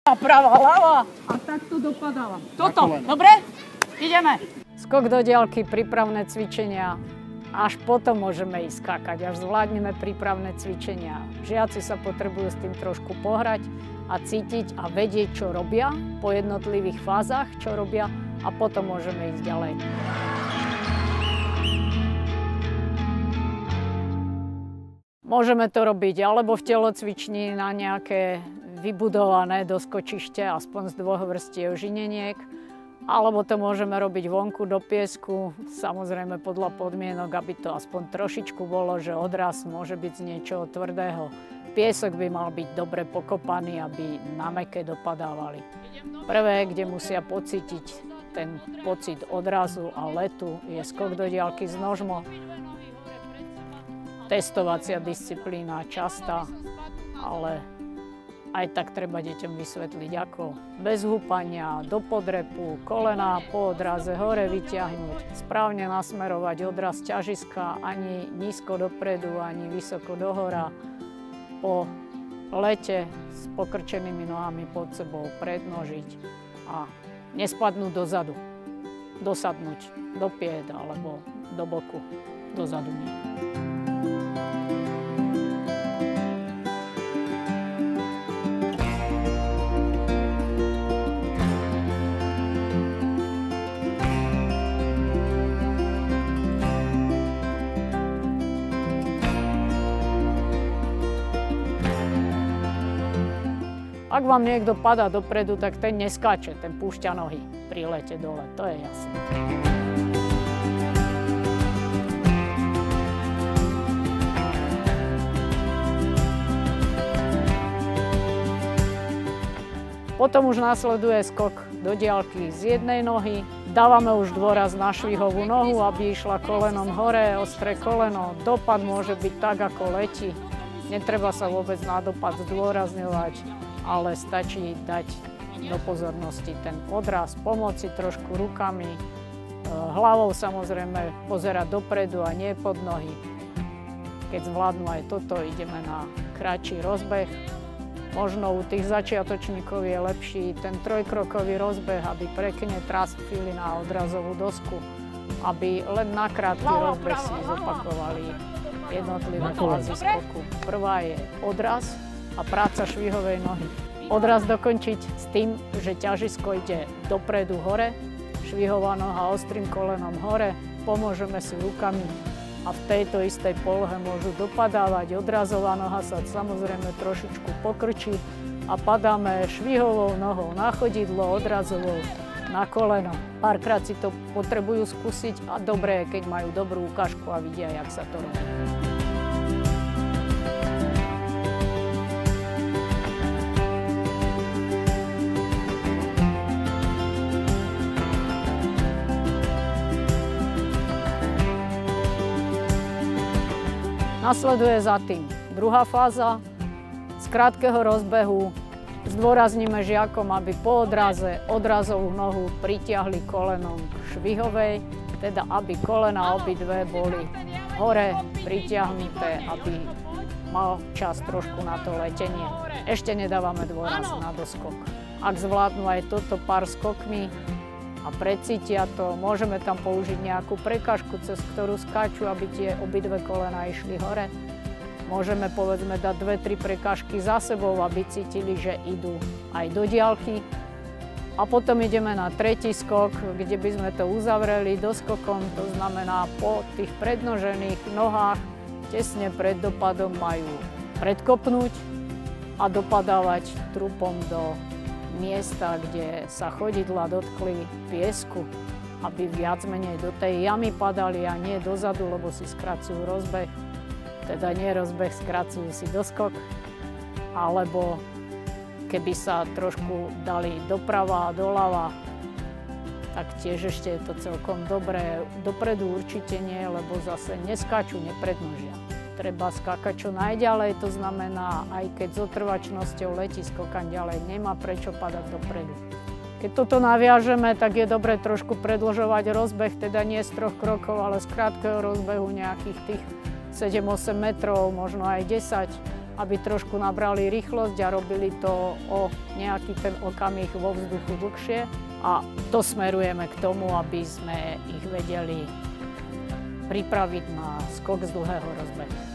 A pravá, ľava. A takto dopadávam. Toto, dobre? Ideme. Skok do diaľky, prípravné cvičenia. Až potom môžeme ísť skákať, až zvládneme prípravné cvičenia. Žiaci sa potrebujú s tým trošku pohrať a cítiť a vedieť, čo robia po jednotlivých fázach, čo robia a potom môžeme ísť ďalej. Môžeme to robiť alebo v telocvični na nejaké vybudované doskočište, aspoň z 2 vrstiev žineniek, alebo to môžeme robiť vonku do piesku, samozrejme podľa podmienok, aby to aspoň trošičku bolo, že odraz môže byť z niečoho tvrdého. Piesok by mal byť dobre pokopaný, aby na mäkké dopadávali. Prvé, kde musia pocítiť ten pocit odrazu a letu, je skok do diaľky s nožmo. Testovacia disciplína častá, ale aj tak treba deťom vysvetliť, ako bez húpania, do podrepu, kolená po odraze hore vyťahnuť, správne nasmerovať odraz ťažiska, ani nízko dopredu, ani vysoko dohora. Po lete s pokrčenými nohami pod sebou prednožiť a nespadnúť dozadu, dosadnúť do pied alebo do boku, dozadu nie. Ak vám niekto padá dopredu, tak ten neskáče, ten púšťa nohy pri lete dole, to je jasné. Potom už nasleduje skok do diaľky z jednej nohy. Dávame už dôraz na švihovú nohu, aby išla kolenom hore, ostré koleno. Dopad môže byť tak, ako letí. Netreba sa vôbec na dopad zdôrazňovať, ale stačí dať do pozornosti ten odraz, pomôcť si trošku rukami, hlavou samozrejme pozerať dopredu a nie pod nohy. Keď zvládnu aj toto, ideme na kratší rozbeh. Možno u tých začiatočníkov je lepší ten trojkrokový rozbeh, aby pekne trafili na odrazovú dosku, aby len na krátky rozbeh si zopakovali jednotlivé fázy skoku. Prvá je odraz a práca švihovej nohy. Odraz dokončiť s tým, že ťažisko ide dopredu hore, švihová noha ostrým kolenom hore, pomôžeme si rukami a v tejto istej polohe môžu dopadávať. Odrazová noha sa samozrejme trošičku pokrčí a padáme švihovou nohou na chodidlo, odrazovou na koleno. Párkrát si to potrebujú skúsiť a dobré je, keď majú dobrú ukážku a vidia, jak sa to robí. Nasleduje za tým druhá fáza. Z krátkeho rozbehu zdôrazníme žiakom, aby po odraze odrazovú nohu pritiahli kolenom k švihovej, teda aby kolena obidve boli hore pritiahnuté, aby mal čas trošku na to letenie. Ešte nedávame dôraz na doskok. Ak zvládnu aj toto pár skokmi a precítia to, môžeme tam použiť nejakú prekažku, cez ktorú skáču, aby tie obidve kolena išli hore. Môžeme povedzme dať 2-3 prekažky za sebou, aby cítili, že idú aj do diaľky. A potom ideme na tretí skok, kde by sme to uzavreli doskokom, to znamená po tých prednožených nohách tesne pred dopadom majú predkopnúť a dopadávať trupom do miesta, kde sa chodidlá dotkli piesku, aby viac menej do tej jamy padali a nie dozadu, lebo si skracujú rozbeh. Teda nie rozbeh, skracujú si doskok. Alebo keby sa trošku dali doprava a doľava, tak tiež ešte je to celkom dobré. Dopredu určite nie, lebo zase neskáču, neprednožia. Treba skákať čo najďalej, to znamená, aj keď s otrvačnosťou letí skokan ďalej, nemá prečo padať dopredu. Keď toto naviažeme, tak je dobre trošku predĺžovať rozbeh, teda nie z 3 krokov, ale z krátkeho rozbehu nejakých tých 7-8 metrov, možno aj 10, aby trošku nabrali rýchlosť a robili to o nejaký ten okamih vo vzduchu dlhšie. A to smerujeme k tomu, aby sme ich vedeli pripraviť na skok z dlhého rozbehu.